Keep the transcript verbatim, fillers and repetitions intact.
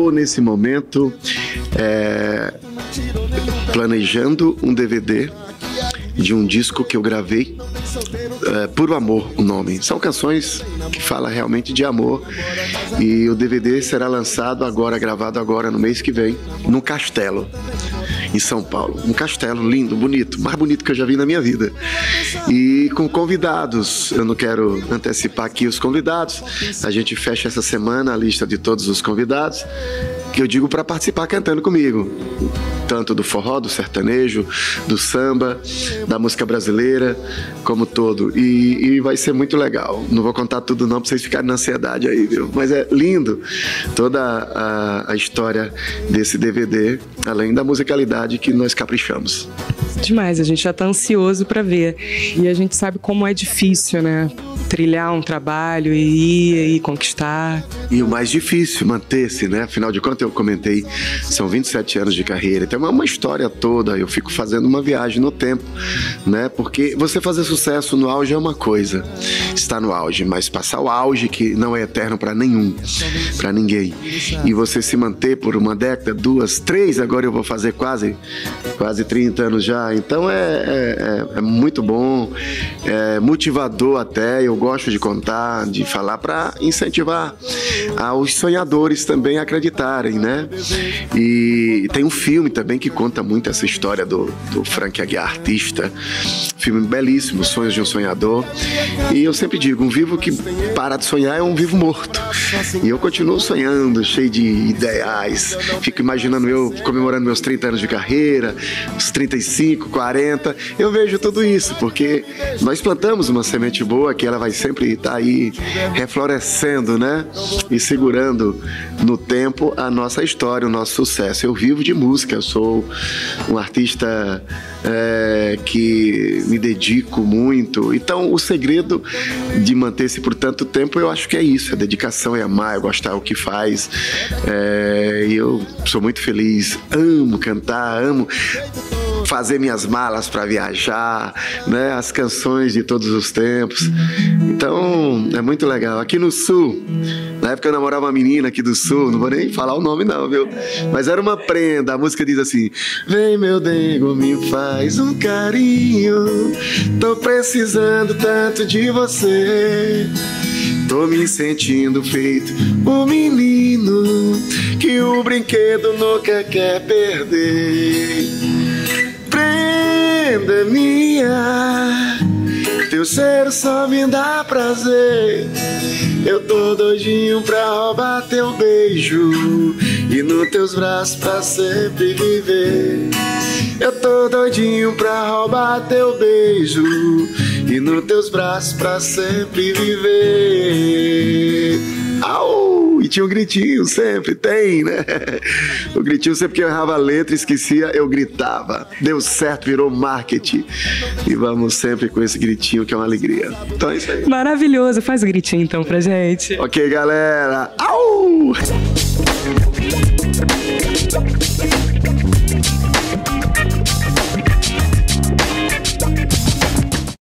estou nesse momento é, planejando um D V D de um disco que eu gravei, é, Puro Amor, o nome. São canções que falam realmente de amor, e o D V D será lançado agora, gravado agora no mês que vem, num castelo em São Paulo. Um castelo lindo, bonito, mais bonito que eu já vi na minha vida. E com convidados, eu não quero antecipar aqui os convidados, a gente fecha essa semana a lista de todos os convidados, que eu digo para participar cantando comigo, tanto do forró, do sertanejo, do samba, da música brasileira, como todo. E, e vai ser muito legal. Não vou contar tudo não, para vocês ficarem na ansiedade aí, viu? Mas é lindo toda a, a história desse D V D, além da musicalidade que nós caprichamos. Demais, a gente já tá ansioso para ver. E a gente sabe como é difícil, né? Trilhar um trabalho e ir e conquistar. E o mais difícil, manter-se, né? Afinal de contas, eu comentei, são vinte e sete anos de carreira. Tem uma, uma história toda, eu fico fazendo uma viagem no tempo, né? Porque você fazer sucesso no auge é uma coisa, está no auge, mas passar o auge, que não é eterno para nenhum, para ninguém, e você se manter por uma década, duas, três, agora eu vou fazer quase, quase trinta anos já, então é, é, é muito bom, é motivador até, eu gosto de contar, de falar para incentivar aos sonhadores também a acreditarem, né? E tem um filme também que conta muito essa história do, do Frank Aguiar, artista, filme belíssimo, Sonhos de um Sonhador, e eu sempre digo, um vivo que para de sonhar é um vivo morto, e eu continuo sonhando, cheio de ideais, fico imaginando eu comemorando meus trinta anos de carreira, os trinta e cinco, quarenta, eu vejo tudo isso, porque nós plantamos uma semente boa que ela vai sempre estar aí reflorescendo, né? E segurando no tempo a nossa história, o nosso sucesso. Eu vivo de música, eu sou um artista é, que me dedico muito. Então, o segredo de manter-se por tanto tempo, eu acho que é isso, a dedicação, é amar, é gostar do que faz. É, e eu sou muito feliz, amo cantar, amo fazer minhas malas para viajar, né? As canções de todos os tempos. Então, é muito legal. Aqui no Sul, na época eu namorava uma menina aqui do Sul, não vou nem falar o nome não, viu? Mas era uma prenda, a música diz assim: vem meu dengo, me faz um carinho, tô precisando tanto de você, tô me sentindo feito um menino que o brinquedo nunca quer perder. Prenda minha, teu cheiro só me dá prazer, eu tô doidinho pra roubar teu beijo e nos teus braços pra sempre viver. Eu tô doidinho pra roubar teu beijo e nos teus braços pra sempre viver. Au! E tinha um gritinho, sempre tem, né? O gritinho, sempre que eu errava a letra, esquecia, eu gritava. Deu certo, virou marketing. E vamos sempre com esse gritinho, que é uma alegria. Então é isso aí. Maravilhoso, faz o gritinho então pra gente. Ok, galera. Au!